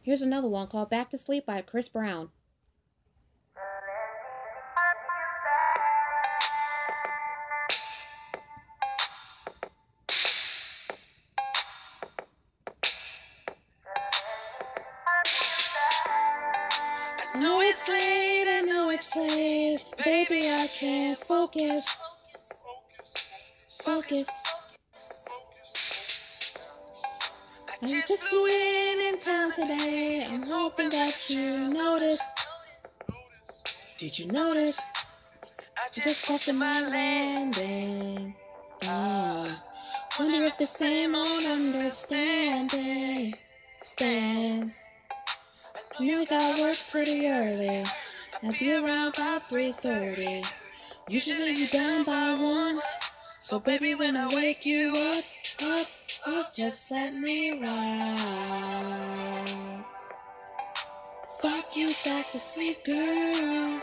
Here's another one called Back to Sleep by Chris Brown. I know it's late, baby, I can't focus. I just flew in town today, I'm hoping that you noticed. Did you notice? I just posted my landing. Wonder if the same old understanding stands. I know you got work pretty early, I'll be around about 3:30. Usually you done by 1, so baby when I wake you up, just let me ride. Fuck you back to sleep, girl.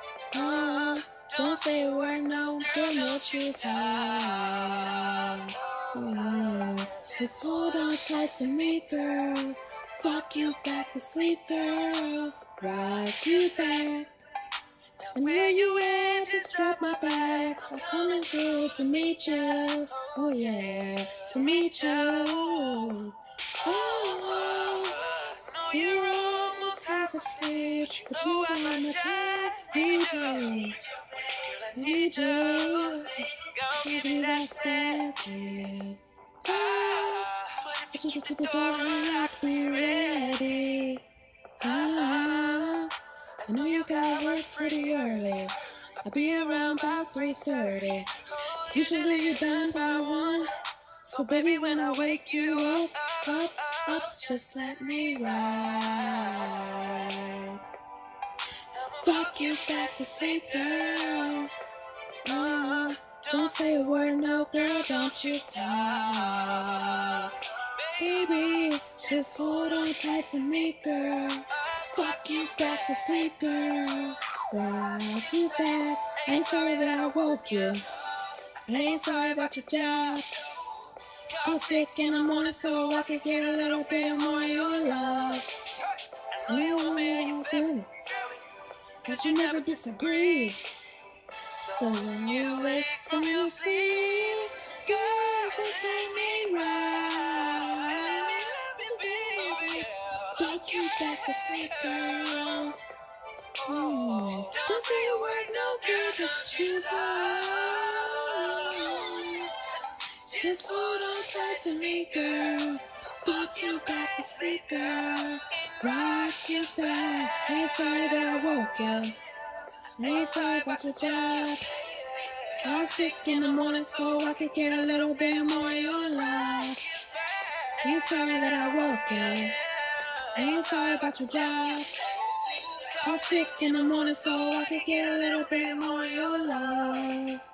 Don't say a word, no, girl, no choose high. Just hold on tight to me, girl. Fuck you back to sleep, girl. Rock you back. And where you at, just drop my back. I'm coming through to meet you. Oh yeah, to meet you. Oh, you're almost half asleep, but you are my need you. Need you. Give me that steady. Put you to the door and I'll be ready. I know you got work pretty early. I'll be around about 3:30. Usually you're done by 1. So baby, when I wake you up, just let me ride. Fuck you back to sleep, girl. Don't say a word, no, girl, don't you talk. Baby, just hold on tight to me, girl. Fuck you back to sleep, girl. Rock you back. I ain't sorry that I woke you. I ain't sorry about your job. I'm sick in the morning so I can get a little bit more of your love. I know you want me how you feel, 'cause you never disagree. So when you wake from your sleep, girl, just let me ride. Fuck you back to sleep, girl. Don't say a word, no, girl, just choose love. Just hold on tight to me, girl. Fuck you back to sleep, girl. Rock you back. Ain't sorry that I woke you. Ain't sorry about your job. I'm sick in the morning so I can get a little bit more of your love. Ain't sorry that I woke you. Ain't sorry about your job. I'm sick in the morning so I can get a little bit more of your love.